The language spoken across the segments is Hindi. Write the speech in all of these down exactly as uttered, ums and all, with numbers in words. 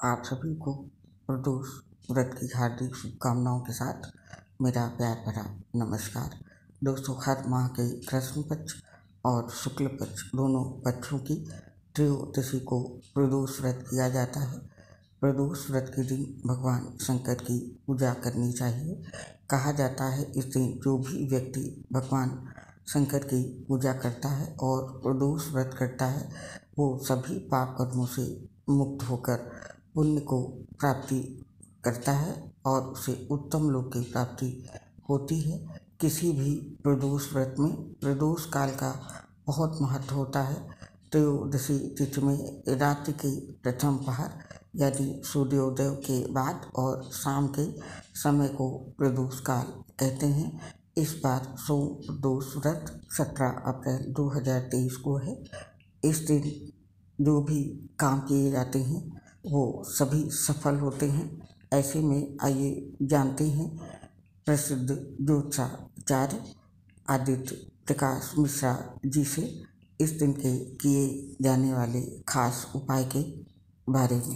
आप सभी को प्रदोष व्रत की हार्दिक शुभकामनाओं के साथ मेरा प्यार भरा नमस्कार। दोस्तों, हर माह के कृष्ण पक्ष और शुक्ल पक्ष दोनों पक्षों की त्रयोदशी को प्रदोष व्रत किया जाता है। प्रदोष व्रत के दिन भगवान शंकर की पूजा करनी चाहिए। कहा जाता है इस दिन जो भी व्यक्ति भगवान शंकर की पूजा करता है और प्रदोष व्रत करता है वो सभी पाप कर्मों से मुक्त होकर पुण्य को प्राप्ति करता है और उसे उत्तम लोक की प्राप्ति होती है। किसी भी प्रदोष व्रत में प्रदोष काल का बहुत महत्व होता है। त्रयोदशी तिथि में रात्रि के प्रथम पहर यानी सूर्योदय के बाद और शाम के समय को प्रदोष काल कहते हैं। इस बार सोम प्रदोष व्रत सत्रह अप्रैल दो हज़ार तेईस को है। इस दिन जो भी काम किए जाते हैं वो सभी सफल होते हैं। ऐसे में आइए जानते हैं प्रसिद्ध ज्योतिषाचार्य आदित्य प्रकाश मिश्रा जी से इस दिन के किए जाने वाले खास उपाय के बारे में।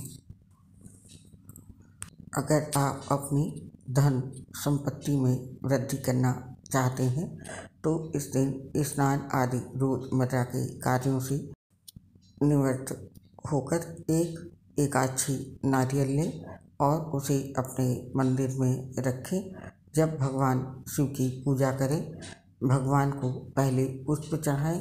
अगर आप अपनी धन संपत्ति में वृद्धि करना चाहते हैं तो इस दिन स्नान आदि रोजमर्रा के कार्यों से निवृत्त होकर एक एकादशी नारियल लें और उसे अपने मंदिर में रखें। जब भगवान शिव की पूजा करें, भगवान को पहले पुष्प चढ़ाएं,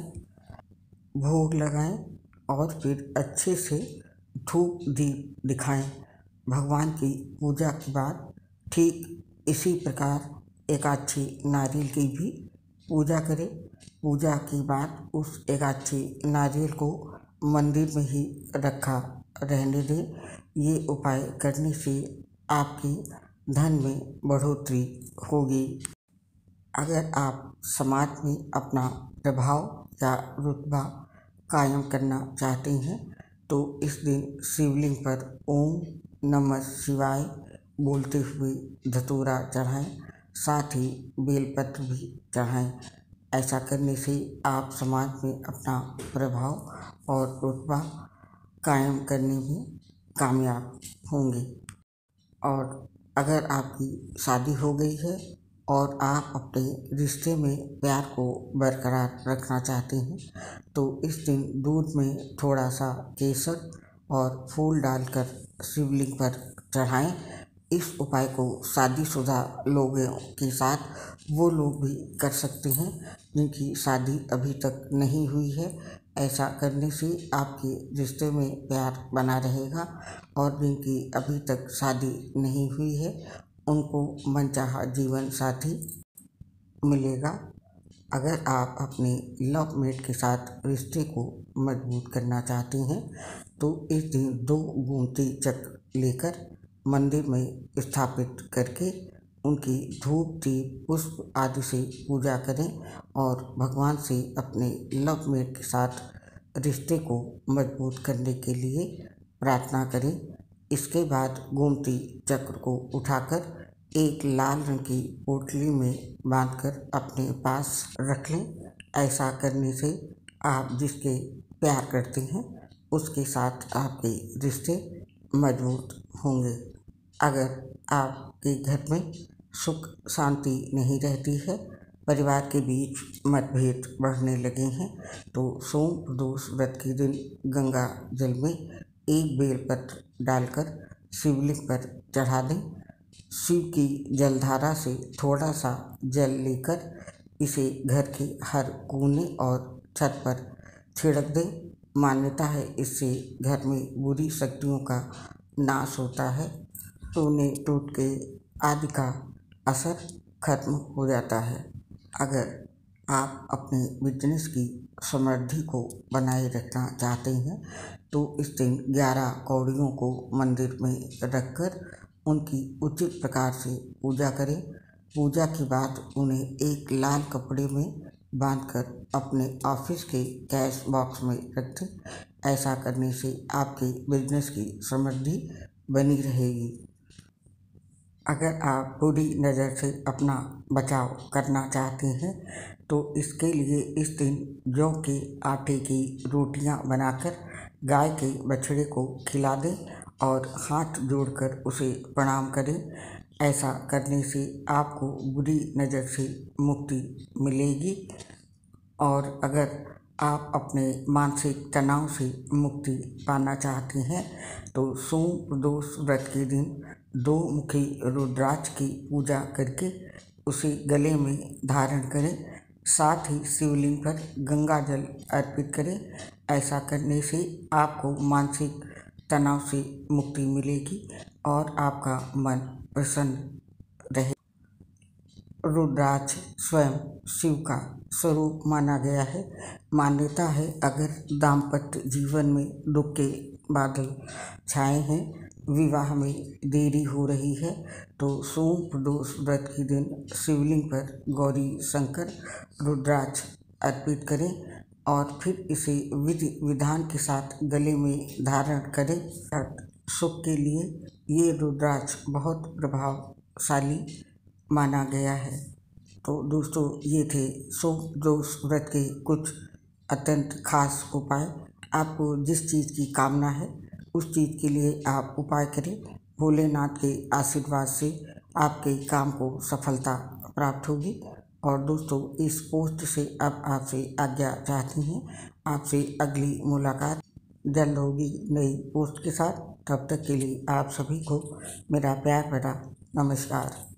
भोग लगाएं और फिर अच्छे से धूप दीप दिखाएं। भगवान की पूजा के बाद ठीक इसी प्रकार एकादशी नारियल की भी पूजा करें। पूजा के बाद उस एकादशी नारियल को मंदिर में ही रखा रहने दें। ये उपाय करने से आपके धन में बढ़ोतरी होगी। अगर आप समाज में अपना प्रभाव या रुतबा कायम करना चाहते हैं तो इस दिन शिवलिंग पर ओम नमः शिवाय बोलते हुए धतूरा चढ़ाएं, साथ ही बेलपत्र भी चढ़ाएं। ऐसा करने से आप समाज में अपना प्रभाव और रुतबा कायम करने में कामयाब होंगे। और अगर आपकी शादी हो गई है और आप अपने रिश्ते में प्यार को बरकरार रखना चाहते हैं तो इस दिन दूध में थोड़ा सा केसर और फूल डालकर शिवलिंग पर चढ़ाएं। इस उपाय को शादीशुदा लोगों के साथ वो लोग भी कर सकते हैं जिनकी शादी अभी तक नहीं हुई है। ऐसा करने से आपके रिश्ते में प्यार बना रहेगा और जिनकी अभी तक शादी नहीं हुई है उनको मनचाहा जीवन साथी मिलेगा। अगर आप अपने लव मेट के साथ रिश्ते को मजबूत करना चाहते हैं तो इस दिन दो गोमती चक्र लेकर मंदिर में स्थापित करके उनकी धूप दीप पुष्प आदि से पूजा करें और भगवान से अपने लव मेट के साथ रिश्ते को मजबूत करने के लिए प्रार्थना करें। इसके बाद गोमती चक्र को उठाकर एक लाल रंग की पोटली में बांधकर अपने पास रख लें। ऐसा करने से आप जिसके प्यार करते हैं उसके साथ आपके रिश्ते मजबूत होंगे। अगर आपके घर में सुख शांति नहीं रहती है, परिवार के बीच मतभेद बढ़ने लगे हैं तो सोम प्रदोष व्रत के दिन गंगा जल में एक बेलपत्र डालकर शिवलिंग पर चढ़ा दें। शिव की जलधारा से थोड़ा सा जल लेकर इसे घर के हर कोने और छत पर छिड़क दें। मान्यता है इससे घर में बुरी शक्तियों का नाश होता है, सोने टूट के आदि का असर खत्म हो जाता है। अगर आप अपने बिजनेस की समृद्धि को बनाए रखना चाहते हैं तो इस दिन ग्यारह कौड़ियों को मंदिर में रखकर उनकी उचित प्रकार से पूजा करें। पूजा के बाद उन्हें एक लाल कपड़े में बांधकर अपने ऑफिस के कैश बॉक्स में रख दें। ऐसा करने से आपके बिजनेस की समृद्धि बनी रहेगी। अगर आप बुरी नज़र से अपना बचाव करना चाहते हैं तो इसके लिए इस दिन जौ के आटे की रोटियां बनाकर गाय के बछड़े को खिला दें और हाथ जोड़कर उसे प्रणाम करें। ऐसा करने से आपको बुरी नज़र से मुक्ति मिलेगी। और अगर आप अपने मानसिक तनाव से मुक्ति पाना चाहते हैं तो सोम प्रदोष व्रत के दिन दो मुखी रुद्राक्ष की पूजा करके उसे गले में धारण करें। साथ ही शिवलिंग पर गंगा जल अर्पित करें। ऐसा करने से आपको मानसिक तनाव से मुक्ति मिलेगी और आपका मन प्रसन्न रहे। रुद्राक्ष स्वयं शिव का स्वरूप माना गया है। मान्यता है अगर दाम्पत्य जीवन में दुख के बादल छाए हैं, विवाह में देरी हो रही है, तो सोम प्रदोष व्रत के दिन शिवलिंग पर गौरी शंकर रुद्राक्ष अर्पित करें और फिर इसे विधि विधान के साथ गले में धारण करें। सुख के लिए ये रुद्राक्ष बहुत प्रभावशाली माना गया है। तो दोस्तों, ये थे सोम प्रदोष व्रत के कुछ अत्यंत खास उपाय। आपको जिस चीज़ की कामना है उस चीज़ के लिए आप उपाय करें। भोलेनाथ के आशीर्वाद से आपके काम को सफलता प्राप्त होगी। और दोस्तों, इस पोस्ट से अब आपसे आज्ञा चाहती हैं। आपसे अगली मुलाकात जल्द होगी नई पोस्ट के साथ। तब तक के लिए आप सभी को मेरा प्यार भरा नमस्कार।